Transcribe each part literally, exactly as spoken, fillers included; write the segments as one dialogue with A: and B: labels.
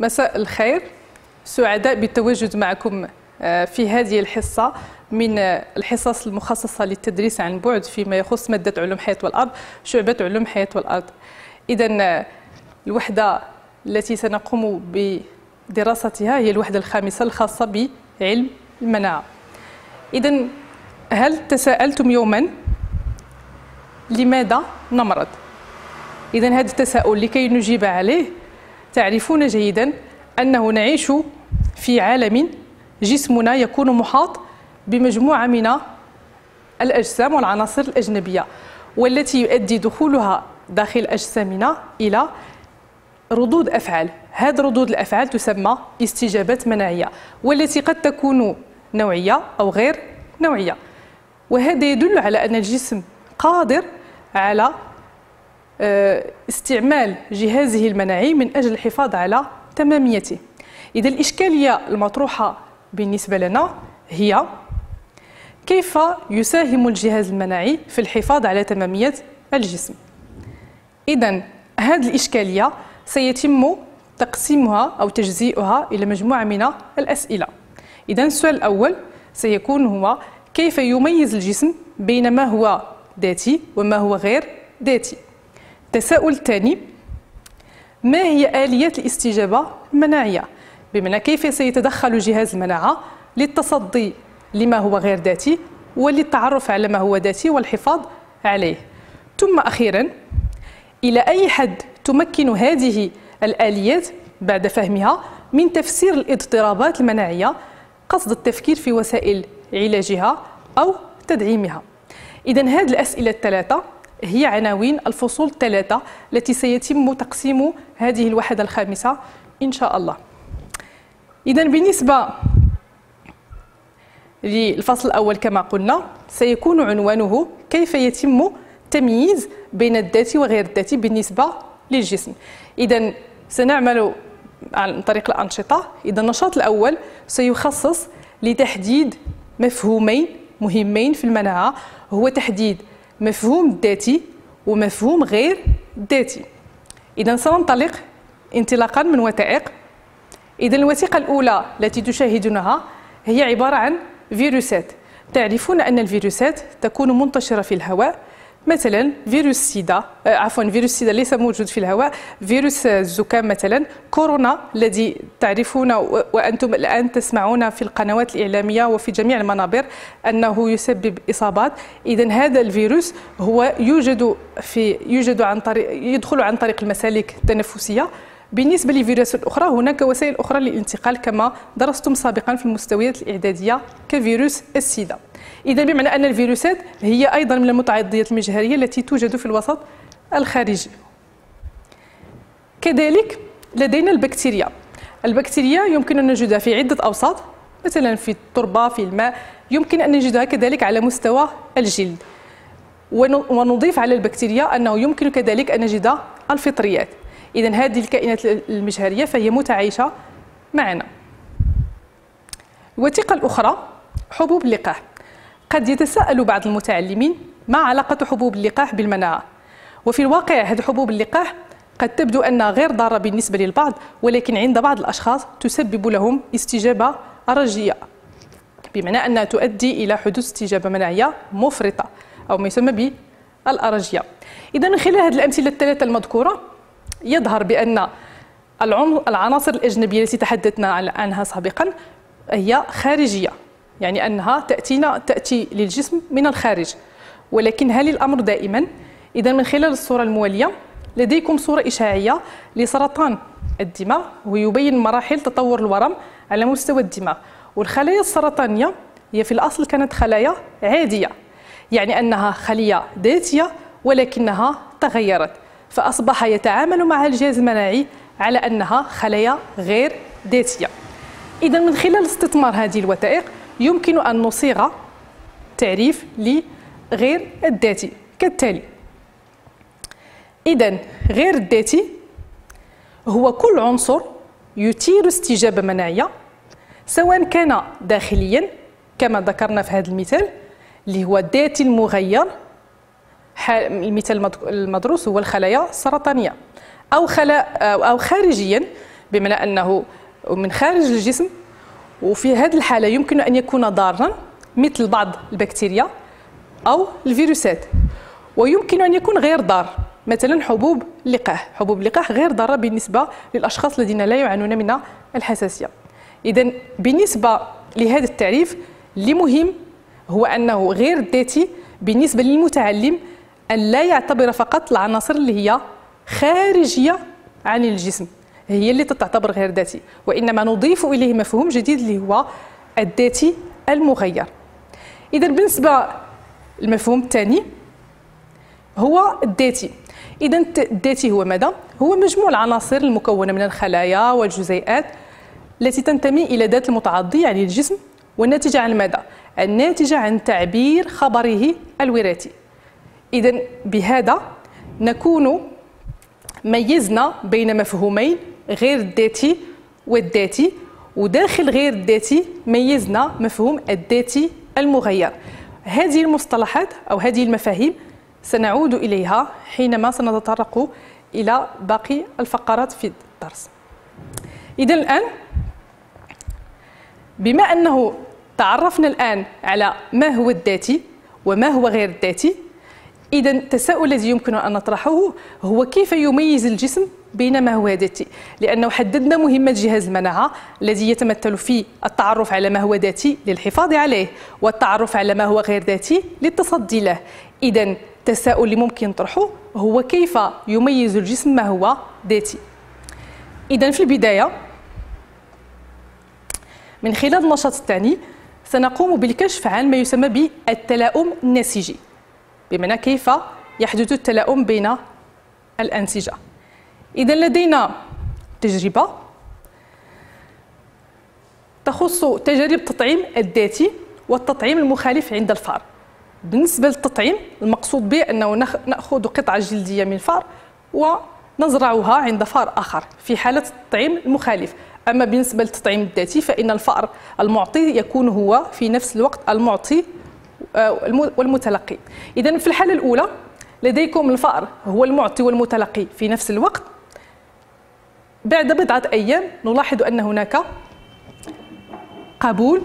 A: مساء الخير، سعداء بالتواجد معكم في هذه الحصة من الحصص المخصصة للتدريس عن بعد فيما يخص مادة علوم حياة والأرض، شعبة علوم حياة والأرض. إذن الوحدة التي سنقوم بدراستها هي الوحدة الخامسة الخاصة بعلم المناعة. إذن هل تساءلتم يوما لماذا نمرض؟ إذن هذا التساؤل لكي نجيب عليه تعرفون جيدا أنه نعيش في عالم جسمنا يكون محاط بمجموعة من الأجسام والعناصر الأجنبية، والتي يؤدي دخولها داخل أجسامنا إلى ردود أفعال. هذه ردود الأفعال تسمى استجابات مناعية، والتي قد تكون نوعية أو غير نوعية، وهذا يدل على أن الجسم قادر على استعمال جهازه المناعي من أجل الحفاظ على تماميته. إذا الإشكالية المطروحة بالنسبة لنا هي كيف يساهم الجهاز المناعي في الحفاظ على تمامية الجسم؟ إذا هذه الإشكالية سيتم تقسيمها أو تجزيئها إلى مجموعة من الأسئلة. إذا السؤال الأول سيكون هو كيف يميز الجسم بين ما هو ذاتي وما هو غير ذاتي؟ التساؤل الثاني، ما هي آليات الاستجابة المناعية؟ بمعنى كيف سيتدخل جهاز المناعة للتصدي لما هو غير ذاتي وللتعرف على ما هو ذاتي والحفاظ عليه. ثم أخيرا، إلى أي حد تمكن هذه الآليات بعد فهمها من تفسير الاضطرابات المناعية قصد التفكير في وسائل علاجها أو تدعيمها؟ إذن هذه الأسئلة الثلاثة هي عناوين الفصول الثلاثة التي سيتم تقسيم هذه الوحدة الخامسة إن شاء الله. إذن بالنسبة للفصل الأول كما قلنا سيكون عنوانه كيف يتم تمييز بين الذاتي وغير الذاتي بالنسبة للجسم. إذن سنعمل عن طريق الأنشطة. إذا النشاط الأول سيخصص لتحديد مفهومين مهمين في المناعة، هو تحديد مفهوم الذاتي ومفهوم غير الذاتي. إذا سننطلق انطلاقا من وثائق. إذا الوثيقة الأولى التي تشاهدونها هي عبارة عن فيروسات. تعرفون أن الفيروسات تكون منتشرة في الهواء، مثلا فيروس سيدا، آه عفوا فيروس سيدا ليس موجود في الهواء، فيروس الزكام مثلا، كورونا الذي تعرفون وأنتم الآن تسمعون في القنوات الإعلامية وفي جميع المنابر أنه يسبب إصابات. إذن هذا الفيروس هو يوجد في يوجد عن طريق يدخل عن طريق المسالك التنفسية. بالنسبة للفيروسات الأخرى هناك وسائل أخرى للانتقال كما درستم سابقا في المستويات الإعدادية كفيروس السيدا. إذا بمعنى أن الفيروسات هي أيضا من المتعديات المجهرية التي توجد في الوسط الخارجي. كذلك لدينا البكتيريا. البكتيريا يمكن أن نجدها في عدة أوساط، مثلا في التربة، في الماء، يمكن أن نجدها كذلك على مستوى الجلد. ونضيف على البكتيريا أنه يمكن كذلك أن نجد الفطريات. إذا هذه الكائنات المجهرية فهي متعايشة معنا. الوثيقة الأخرى حبوب اللقاح. قد يتساءل بعض المتعلمين ما علاقة حبوب اللقاح بالمناعة؟ وفي الواقع هذه حبوب اللقاح قد تبدو أنها غير ضارة بالنسبة للبعض، ولكن عند بعض الأشخاص تسبب لهم استجابة أرجية، بمعنى أنها تؤدي إلى حدوث استجابة مناعية مفرطة أو ما يسمى بالأرجية. إذا من خلال هذه الأمثلة الثلاثة المذكورة يظهر بأن العناصر الأجنبية التي تحدثنا عنها سابقا هي خارجية، يعني أنها تأتينا تأتي للجسم من الخارج. ولكن هل الأمر دائما؟ إذا من خلال الصورة الموالية لديكم صورة إشعاعية لسرطان الدماغ، ويبين مراحل تطور الورم على مستوى الدماغ. والخلايا السرطانية هي في الأصل كانت خلايا عادية، يعني أنها خلية ذاتية ولكنها تغيرت فأصبح يتعامل مع الجهاز المناعي على أنها خلايا غير ذاتية. إذا من خلال استثمار هذه الوثائق يمكن أن نصيغ تعريف لغير الذاتي كالتالي. إذا غير الذاتي هو كل عنصر يثير استجابة مناعية، سواء كان داخليا كما ذكرنا في هذا المثال اللي هو الذاتي المغير، المثال المدروس هو الخلايا السرطانية، أو خلا أو خارجيا بمعنى أنه من خارج الجسم، وفي هذه الحالة يمكن أن يكون ضارا مثل بعض البكتيريا أو الفيروسات، ويمكن أن يكون غير ضار مثلا حبوب اللقاح. حبوب اللقاح غير ضارة بالنسبة للأشخاص الذين لا يعانون من الحساسية. إذن بالنسبة لهذا التعريف اللي مهم هو أنه غير ذاتي بالنسبة للمتعلم أن لا يعتبر فقط العناصر اللي هي خارجية عن الجسم هي اللي تعتبر غير ذاتي، وإنما نضيف إليه مفهوم جديد اللي هو الذاتي المغير. إذا بالنسبة للمفهوم الثاني هو الذاتي. إذا الذاتي هو ماذا؟ هو مجموع العناصر المكونة من الخلايا والجزيئات التي تنتمي إلى ذات المتعضي يعني الجسم، والناتجة عن ماذا؟ الناتجة عن تعبير خبره الوراثي. إذا بهذا نكون ميزنا بين مفهومين غير الذاتي والذاتي، وداخل غير الذاتي ميزنا مفهوم الذاتي المغير. هذه المصطلحات أو هذه المفاهيم سنعود إليها حينما سنتطرق إلى باقي الفقرات في الدرس. إذا الآن بما أنه تعرفنا الآن على ما هو الذاتي وما هو غير الذاتي، إذا التساؤل الذي يمكن أن نطرحه هو كيف يميز الجسم بين ما هو ذاتي؟ لأنه حددنا مهمة جهاز المناعة الذي يتمثل في التعرف على ما هو ذاتي للحفاظ عليه، والتعرف على ما هو غير ذاتي للتصدي له. إذا التساؤل اللي ممكن نطرحه هو كيف يميز الجسم ما هو ذاتي؟ إذا في البداية من خلال النشاط الثاني سنقوم بالكشف عن ما يسمى بالتلاؤم النسيجي، بمعنى كيف يحدث التلاؤم بين الأنسجة. إذا لدينا تجربة تخص تجارب التطعيم الذاتي والتطعيم المخالف عند الفأر. بالنسبة للتطعيم المقصود به أنه نأخذ قطعة جلدية من الفأر ونزرعها عند فأر آخر في حالة التطعيم المخالف. أما بالنسبة للتطعيم الذاتي فإن الفأر المعطي يكون هو في نفس الوقت المعطي والمتلقي. إذا في الحالة الأولى لديكم الفأر هو المعطي والمتلقي في نفس الوقت. بعد بضعة أيام نلاحظ أن هناك قبول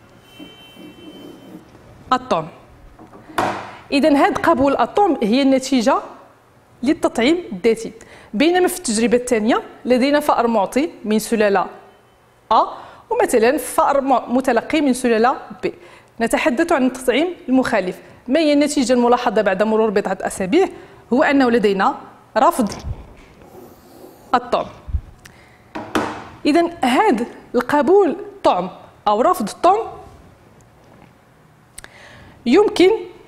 A: الطعم. إذا هذا قبول الطعم هي النتيجة للتطعيم الذاتي، بينما في التجربة الثانية لدينا فأر معطي من سلالة A ومثلا فأر متلقي من سلالة B. نتحدث عن التطعيم المخالف. ما هي النتيجة الملاحظة بعد مرور بضعة أسابيع؟ هو أنه لدينا رفض الطعم. إذا هذا القبول الطعم أو رفض الطعم يمكن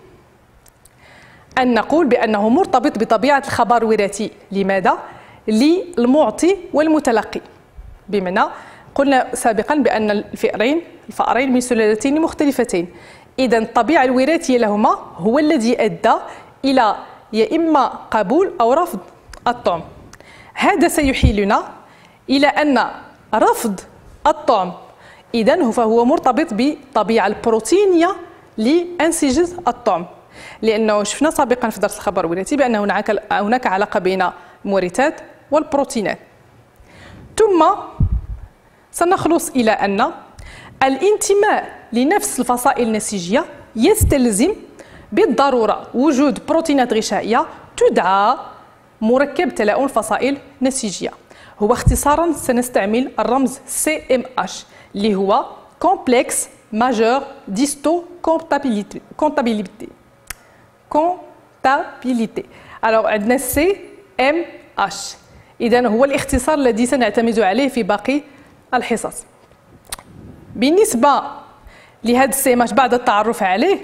A: أن نقول بأنه مرتبط بطبيعة الخبر الوراثي. لماذا؟ للمعطي والمتلقي. بمعنى قلنا سابقا بأن الفئرين الفأرين من سلالتين مختلفتين، إذا الطبيعة الوراثية لهما هو الذي أدى إلى يا إما قبول أو رفض الطعم. هذا سيحيلنا إلى أن رفض الطعم إذن فهو مرتبط بالطبيعة البروتينية لأنسجة الطعم، لأنه شفنا سابقا في درس الخبر الوراثي بأن هناك هناك علاقة بين المورثات والبروتينات. ثم سنخلص إلى أن الانتماء لنفس الفصائل النسيجية يستلزم بالضرورة وجود بروتينات غشائية تدعى مركب تلاؤم الفصائل النسيجية. هو اختصارا سنستعمل الرمز سي إم إتش اللي هو كومبلكس ماجور ديستو كونتابيليتي كونتابيليتي كونتابيليتي alors عندنا سي إم إتش. إذن هو الاختصار الذي سنعتمد عليه في باقي الحصص. بالنسبة لهذا السي إم إتش بعد التعرف عليه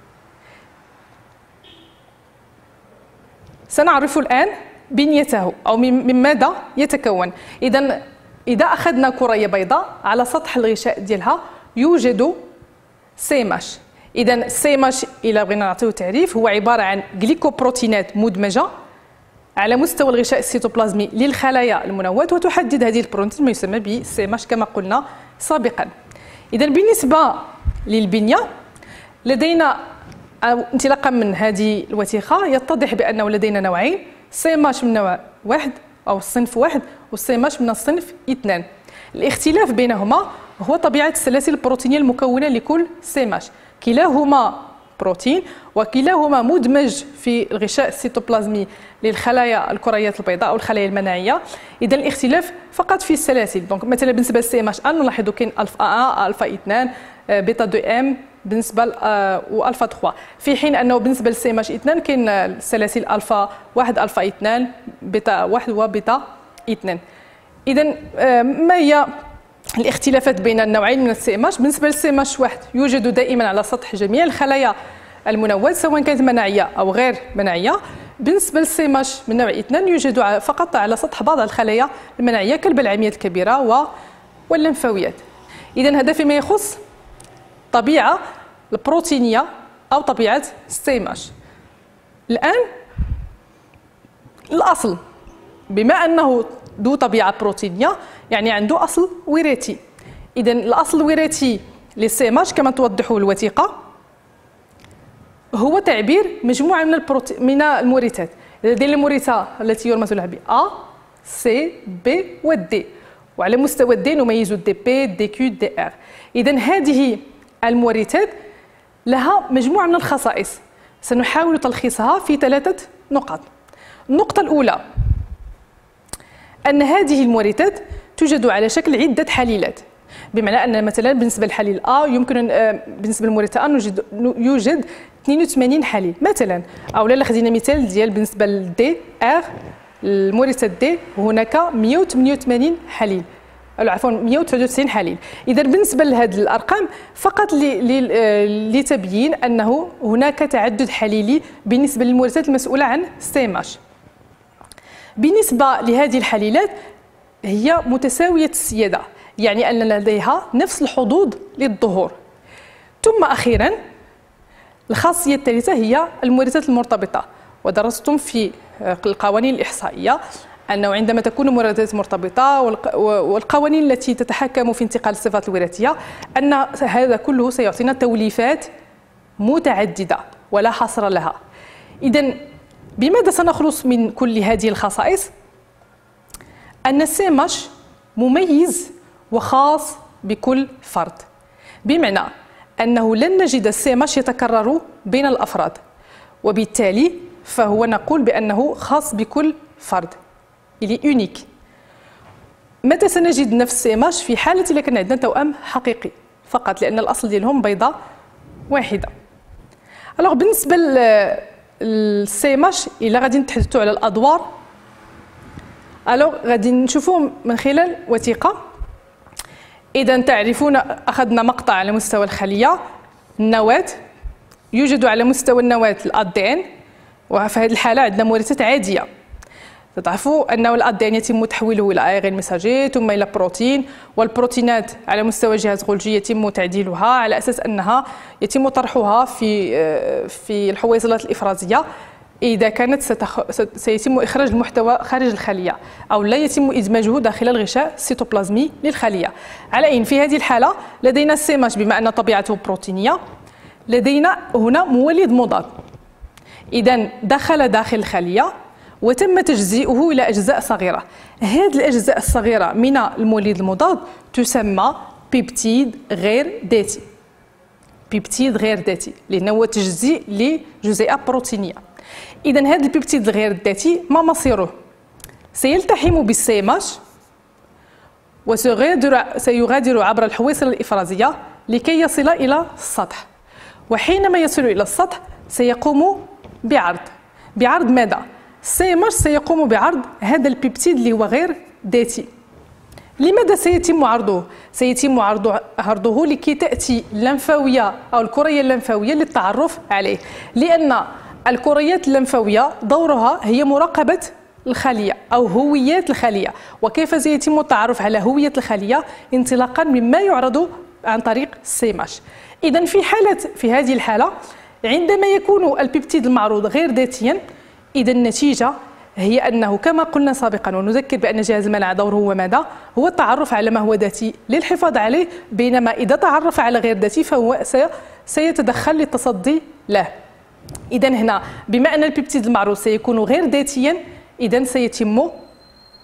A: سنعرف الآن بنيته أو من ماذا يتكون. إذا إذا أخذنا كرية بيضاء على سطح الغشاء ديالها يوجد سي إم إتش. إذا السي إم إتش إلا بغينا نعطيو تعريف هو عبارة عن جليكوبروتينات مدمجة على مستوى الغشاء السيتوبلازمي للخلايا المنواه، وتحدد هذه البروتين ما يسمى بالسي إم إتش كما قلنا سابقا. إذا بالنسبة للبنية لدينا انطلاقا من هذه الوثيقة يتضح بأنه لدينا نوعين، سي إم إتش من نوع واحد أو الصنف واحد والسيماش من الصنف اثنان. الاختلاف بينهما هو طبيعة السلاسل البروتينية المكونة لكل سيماش. كلاهما بروتين وكلاهما مدمج في الغشاء السيتوبلازمي للخلايا الكريات البيضاء أو الخلايا المناعية. إذا الاختلاف فقط في السلاسل. دونك مثلا بالنسبة للسيماش أن نلاحظ كاين ألفا واحد ألفا اثنان بيتا اثنين ام بالنسبة والفا ثلاثة، في حين أنه بالنسبة للسيماش اثنان كاين السلاسل ألفا واحد ألفا اثنان بيتا واحد وبيتا اثنان. إذا ما هي الاختلافات بين النوعين من السيماش؟ بالنسبة للسيماش واحد يوجد دائما على سطح جميع الخلايا المنوّة سواء كانت مناعية أو غير مناعية. بالنسبة للسيماش من نوع اثنان يوجد فقط على سطح بعض الخلايا المناعية كالبلعميات الكبيرة واللمفاويات. إذا هذا فيما يخص الطبيعة البروتينية أو طبيعة السيماش. الآن الأصل، بما أنه ذو طبيعة بروتينية يعني عنده أصل وراثي. إذا الأصل الوراثي للسيماش كما توضحه الوثيقة هو تعبير مجموعة من البروتي... من المورثات. لدينا المورثة التي يرمز لها ب A C B و D، وعلى مستوى D نميز دي بي دي كيو دي ار. إذا هذه المورثات لها مجموعة من الخصائص سنحاول تلخيصها في ثلاثة نقاط. النقطة الأولى أن هذه المورثات توجد على شكل عدة حليلات، بمعنى أن مثلا بالنسبة للحليل A يمكن بالنسبة للمورثة A يوجد يوجد اثنين وثمانين حليل مثلا، أو لا خدينا مثال ديال بالنسبة للدي ار المورثة دي هناك مئة وثمانية وثمانين حليل، أو عفوا مئة وتسعة وتسعين حليل. إذا بالنسبة لهذه الأرقام فقط لتبيين أنه هناك تعدد حليلي بالنسبة للمورثات المسؤولة عن السيماش. بالنسبة لهذه الحليلات هي متساوية السيادة، يعني أن لديها نفس الحظوظ للظهور. ثم أخيرا الخاصية الثالثة هي المورثات المرتبطة، ودرستم في القوانين الإحصائية أنه عندما تكون المورثات مرتبطة والقوانين التي تتحكم في انتقال الصفات الوراثية أن هذا كله سيعطينا توليفات متعددة ولا حصر لها. إذن بماذا سنخلص من كل هذه الخصائص؟ أن السيماش مميز وخاص بكل فرد، بمعنى أنه لن نجد السيماش يتكرر بين الأفراد، وبالتالي فهو نقول بأنه خاص بكل فرد. إلي يونيك. متى سنجد نفس السيماش؟ في حالة إذا كان عندنا توأم حقيقي فقط، لأن الأصل ديالهم بيضة واحدة. ألوغ بالنسبة للسيماش إلا غادي نتحدثوا على الأدوار، ألوغ غادي نشوفوه من خلال وثيقة. إذا تعرفون أخذنا مقطع على مستوى الخلية، النواة يوجد على مستوى النواة الأدي إن، وفي هذه الحالة عندنا مورثات عادية. تعرفوا أنه الأدي إن يتم تحويله إلى أي غير مساجي ثم إلى بروتين، والبروتينات على مستوى الجهاز الغلجي يتم تعديلها على أساس أنها يتم طرحها في في الحويصلات الإفرازية إذا كانت ستخ... سيتم إخراج المحتوى خارج الخلية، أو لا يتم إدماجه داخل الغشاء السيتوبلازمي للخلية. على أين في هذه الحالة لدينا السيماش بما أن طبيعته بروتينية، لدينا هنا مولد مضاد. إذا دخل داخل الخلية وتم تجزئه إلى أجزاء صغيرة. هذه الأجزاء الصغيرة من المولد المضاد تسمى بيبتيد غير ذاتي. بيبتيد غير ذاتي لأنه هو تجزيء لجزيئة بروتينية. إذا هذا البيبتيد غير الذاتي ما مصيره؟ سيلتحم بالسيماش وسيغادر عبر الحويصلة الإفرازية لكي يصل إلى السطح، وحينما يصل إلى السطح سيقوم بعرض بعرض ماذا؟ السيماش سيقوم بعرض هذا البيبتيد اللي هو غير ذاتي. لماذا سيتم عرضه؟ سيتم عرضه لكي تأتي اللمفاوية أو الكرية اللمفاوية للتعرف عليه، لأن الكريات اللمفاوية دورها هي مراقبة الخلية أو هويات الخلية. وكيف سيتم التعرف على هوية الخلية؟ انطلاقا مما يعرض عن طريق السيماش. إذا في حالة في هذه الحالة عندما يكون البيبتيد المعروض غير ذاتيا، إذا النتيجة هي أنه كما قلنا سابقا ونذكر بأن جهاز المناعة دوره هو ماذا؟ هو التعرف على ما هو ذاتي للحفاظ عليه، بينما إذا تعرف على غير ذاتي فهو سيتدخل للتصدي له. إذا هنا بما أن البيبتيد المعروض سيكون غير ذاتيا، إذا سيتم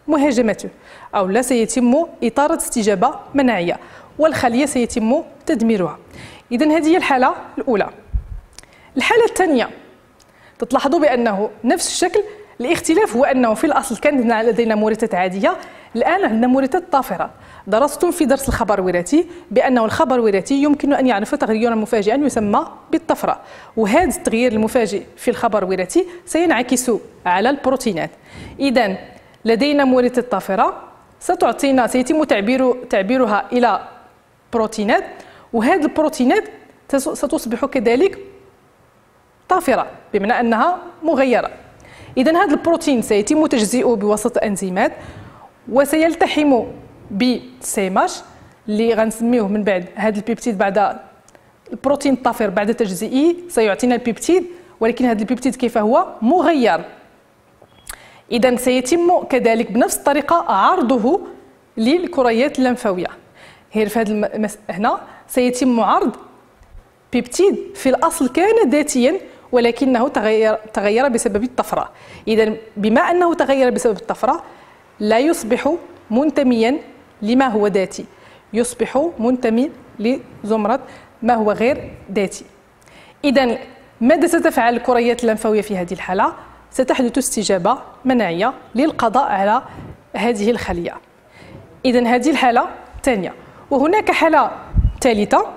A: مهاجمته، أو لا سيتم إطارة استجابة مناعية والخلية سيتم تدميرها. إذن هذه هي الحالة الأولى. الحالة الثانية تلاحظوا بأنه نفس الشكل، الاختلاف هو أنه في الأصل كان لدينا مورثات عادية، الآن عندنا مورثات طافرة. درستم في درس الخبر الوراثي بأنه الخبر الوراثي يمكن أن يعرف تغيرا مفاجئا يسمى بالطفرة، وهذا التغيير المفاجئ في الخبر الوراثي سينعكس على البروتينات. إذن لدينا مورثات طافرة ستعطينا سيتم تعبير تعبيرها إلى بروتينات، وهذه البروتينات ستصبح كذلك طافرة بمعنى أنها مغيرة. إذن هذا البروتين سيتم تجزئه بواسطة أنزيمات وسيلتحم بسيماش اللي غنسميوه من بعد هذا البيبتيد. بعد البروتين الطافر بعد تجزئه سيعطينا البيبتيد، ولكن هذا البيبتيد كيف هو مغير. إذن سيتم كذلك بنفس الطريقة عرضه للكريات اللمفاوية. هنا في هذا المس... هنا سيتم عرض بيبتيد في الأصل كان ذاتيا ولكنه تغير تغير بسبب الطفرة. إذن بما أنه تغير بسبب الطفرة لا يصبح منتميا لما هو ذاتي، يصبح منتمي لزمرة ما هو غير ذاتي. إذن ماذا ستفعل الكريات اللمفاوية في هذه الحالة؟ ستحدث استجابة مناعية للقضاء على هذه الخلية. إذن هذه الحالة الثانية. وهناك حالة ثالثة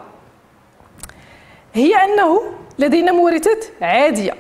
A: هي أنه لدينا مورثات عادية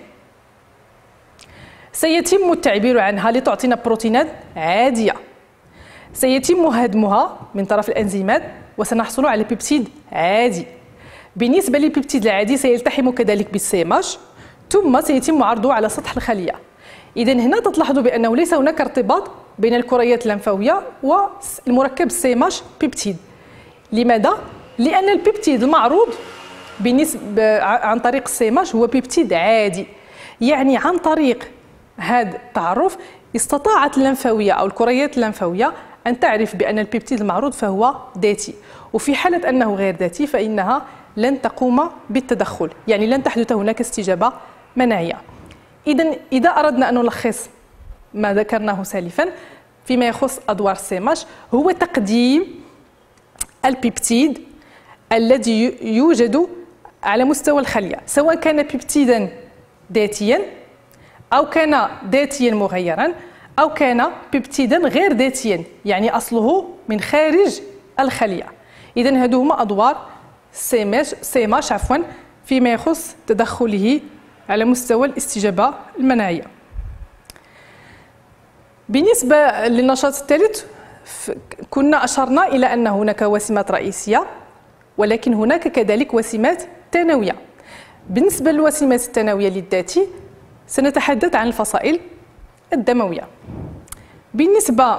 A: سيتم التعبير عنها لتعطينا بروتينات عادية، سيتم هدمها من طرف الأنزيمات وسنحصل على بيبتيد عادي. بالنسبة للبيبتيد العادي سيلتحم كذلك بالسيماش ثم سيتم عرضه على سطح الخلية. إذن هنا تلاحظوا بأنه ليس هناك ارتباط بين الكريات اللمفاوية والمركب السيماش بيبتيد. لماذا؟ لأن البيبتيد المعروض بالنسبة عن طريق السيماش هو بيبتيد عادي، يعني عن طريق هذا التعرف استطاعت اللمفاوية أو الكريات اللمفاوية أن تعرف بأن البيبتيد المعروض فهو ذاتي، وفي حالة أنه غير ذاتي فإنها لن تقوم بالتدخل، يعني لن تحدث هناك استجابة مناعية. إذن إذا أردنا أن نلخص ما ذكرناه سالفا فيما يخص أدوار السيماش، هو تقديم البيبتيد الذي يوجد على مستوى الخلية، سواء كان بيبتيدا ذاتيا أو كان ذاتيا مغيرا أو كان بيبتيدا غير ذاتيا يعني أصله من خارج الخلية. إذن هذو هما أدوار سيماش سيماش عفوا فيما يخص تدخله على مستوى الاستجابة المناعية. بالنسبة للنشاط الثالث كنا أشرنا إلى أن هناك وسيمات رئيسية ولكن هناك كذلك وسيمات ثانوية. بالنسبة للوسيمات الثانوية للذاتي سنتحدث عن الفصائل الدموية. بالنسبة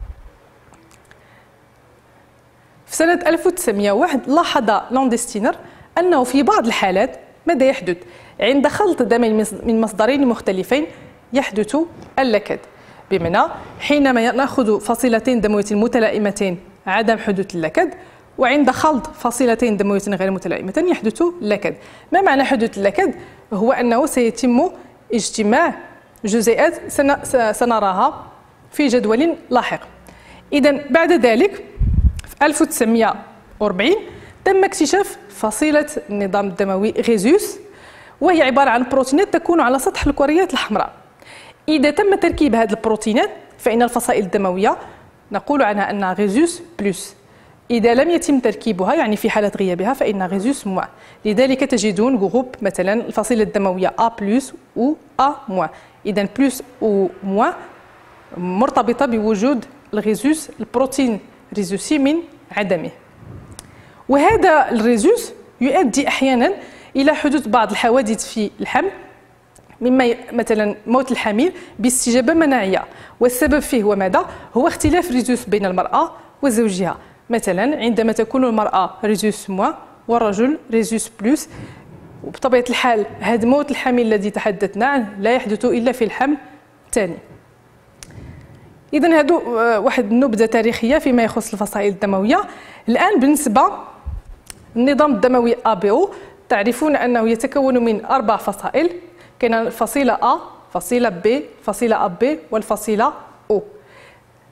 A: في سنة ألف وتسعمائة وواحد لاحظ لاندستينر أنه في بعض الحالات ماذا يحدث؟ عند خلط دم من مصدرين مختلفين يحدث اللكد، بمعنى حينما نأخذ فصيلتين دمويتين متلائمتين عدم حدوث اللكد، وعند خلط فصيلتين دمويتين غير متلائمتين يحدث اللكد. ما معنى حدوث اللكد؟ هو أنه سيتم اجتماع جزيئات سنراها في جدول لاحق. إذن بعد ذلك في ألف وتسعمائة وأربعين تم اكتشاف فصيلة النظام الدموي غيزوس، وهي عبارة عن بروتينات تكون على سطح الكريات الحمراء. إذا تم تركيب هذه البروتينات فإن الفصائل الدموية نقول عنها أنها غيزوس بلس. إذا لم يتم تركيبها يعني في حالة غيابها فإنها غيزوس موان. لذلك تجدون جروب مثلا الفصيلة الدموية A بلس و A موان. إذا بلس و موان مرتبطة بوجود الغيزوس البروتين ريزوسي من عدمه. وهذا الريزوس يؤدي أحيانا إلى حدوث بعض الحوادث في الحمل، مما مثلا موت الحميل باستجابة مناعية، والسبب فيه هو ماذا؟ هو اختلاف ريزوس بين المرأة وزوجها. مثلا عندما تكون المرأة ريزوس موان والرجل ريزوس بلس، وبطبيعة الحال هذا موت الحميل الذي تحدثنا عنه لا يحدث إلا في الحمل الثاني. إذن هذو واحد النبذة تاريخية فيما يخص الفصائل الدموية. الآن بالنسبة للنظام الدموي أ بي أو تعرفون أنه يتكون من أربع فصائل، كان فصيلة A، فصيلة B، فصيلة أ بي والفصيلة O.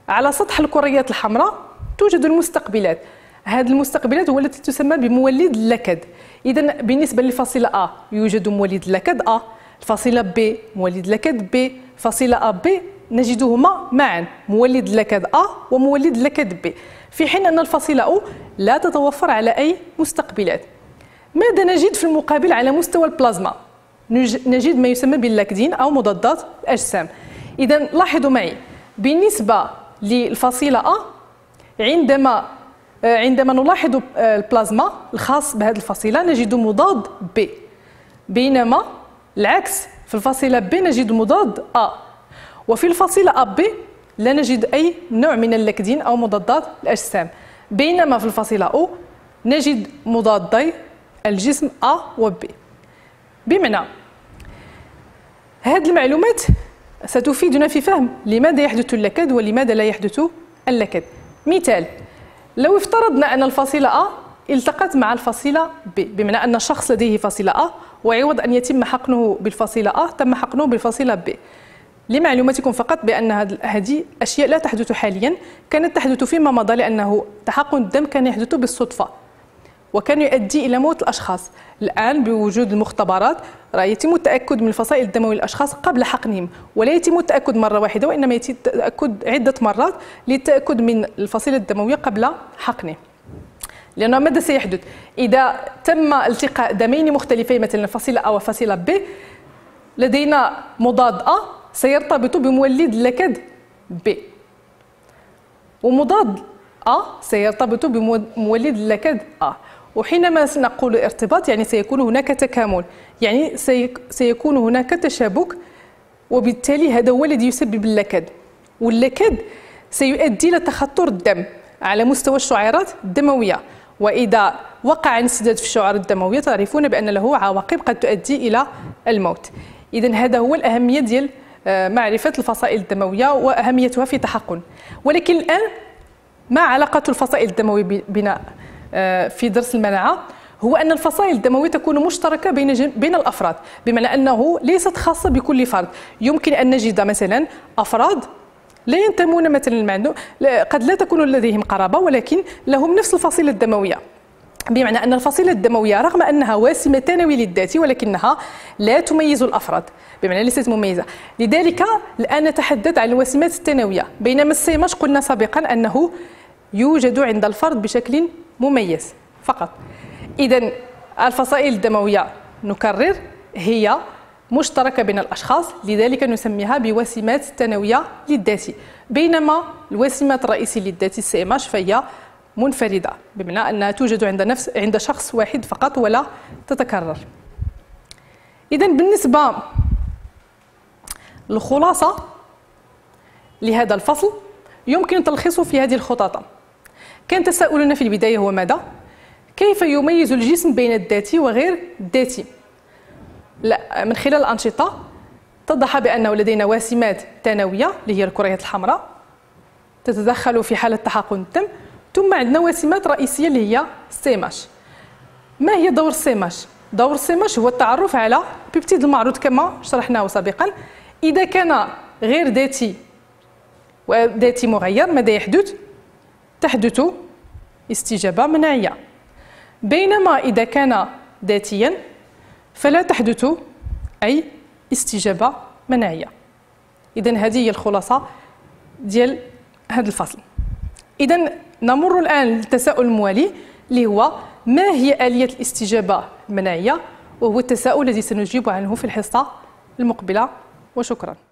A: على سطح الكريات الحمراء توجد المستقبلات. هذه المستقبلات هو التي تسمى بمولد اللكد. إذا بالنسبة للفصيلة A يوجد مولد اللكد A، الفصيلة B مولد اللكد B، فصيلة A B نجدهما معا مولد اللكد A ومولد اللكد B، في حين أن الفصيلة O لا تتوفر على أي مستقبلات. ماذا نجد في المقابل على مستوى البلازما؟ نجد ما يسمى باللاكدين أو مضادات الأجسام. إذا لاحظوا معي بالنسبة للفصيلة A عندما عندما نلاحظ البلازما الخاص بهذه الفصيلة نجد مضاد B، بينما العكس في الفصيلة B نجد مضاد A، وفي الفصيلة A B لا نجد أي نوع من اللاكدين أو مضادات الأجسام، بينما في الفصيلة O نجد مضادي الجسم A و B. بمعنى هذه المعلومات ستفيدنا في فهم لماذا يحدث اللكد ولماذا لا يحدث اللكد. مثال، لو افترضنا أن الفصيلة A التقت مع الفصيلة B، بمعنى أن الشخص لديه فصيلة A وعوض أن يتم حقنه بالفصيلة A تم حقنه بالفصيلة B. لمعلوماتكم فقط بأن هذه أشياء لا تحدث حاليا، كانت تحدث فيما مضى، لأنه تحقن الدم كان يحدث بالصدفة وكان يؤدي إلى موت الأشخاص. الآن بوجود المختبرات راه يتم التأكد من الفصائل الدموية للأشخاص قبل حقنهم، ولا يتم التأكد مرة واحدة وإنما يتم التأكد عدة مرات للتأكد من الفصيلة الدموية قبل حقنه. لأنه ماذا سيحدث؟ إذا تم التقاء دمين مختلفين مثلا فصيلة A وفصيلة B، لدينا مضاد A سيرتبط بمولد اللكد B، ومضاد A سيرتبط بمولد اللكد A. وحينما نقول ارتباط يعني سيكون هناك تكامل، يعني سيكون هناك تشابك، وبالتالي هذا هو الذي يسبب اللكد. واللكد سيؤدي إلى تخثر الدم على مستوى الشعيرات الدموية، وإذا وقع انسداد في الشعيرات الدموية تعرفون بأن له عواقب قد تؤدي إلى الموت. إذن هذا هو الأهمية ديال معرفة الفصائل الدموية وأهميتها في التحقن. ولكن الآن ما علاقة الفصائل الدموية بنا في درس المناعة؟ هو أن الفصائل الدموية تكون مشتركة بين بين الأفراد، بمعنى أنه ليست خاصة بكل فرد. يمكن أن نجد مثلا أفراد لا ينتمون مثلا، قد لا تكون لديهم قرابة ولكن لهم نفس الفصيلة الدموية، بمعنى أن الفصيلة الدموية رغم أنها واسمة تناوي للذات ولكنها لا تميز الأفراد، بمعنى ليست مميزة. لذلك الآن نتحدث عن الوسيمات التناوية، بينما السيماش قلنا سابقا أنه يوجد عند الفرد بشكل مميز فقط. إذن الفصائل الدموية نكرر هي مشتركة بين الأشخاص، لذلك نسميها بوسيمات تناوية للذات، بينما الوسيمات الرئيسية للذات السيماش فهي منفردة، بمعنى أنها توجد عند نفس عند شخص واحد فقط ولا تتكرر. إذن بالنسبة للخلاصة لهذا الفصل يمكن تلخيصه في هذه الخططة. كان تساؤلنا في البداية هو ماذا؟ كيف يميز الجسم بين الذاتي وغير الذاتي؟ لا، من خلال الأنشطة اتضح بأنه لدينا وسيمات تناوية اللي هي الكريات الحمراء تتدخل في حالة تحقن الدم، ثم عندنا وسيمات رئيسية اللي هي السيماش. ما هي دور السيماش؟ دور السيماش هو التعرف على بيبتيد المعروض كما شرحناه سابقا. إذا كان غير ذاتي وذاتي مغير ماذا يحدث؟ تحدث استجابة مناعية، بينما إذا كان ذاتيا فلا تحدث أي استجابة مناعية. إذن هذه هي الخلاصة ديال هذا الفصل. إذن نمر الآن للتساؤل الموالي اللي هو ما هي آلية الاستجابة المناعية، وهو التساؤل الذي سنجيب عنه في الحصة المقبلة. وشكرا.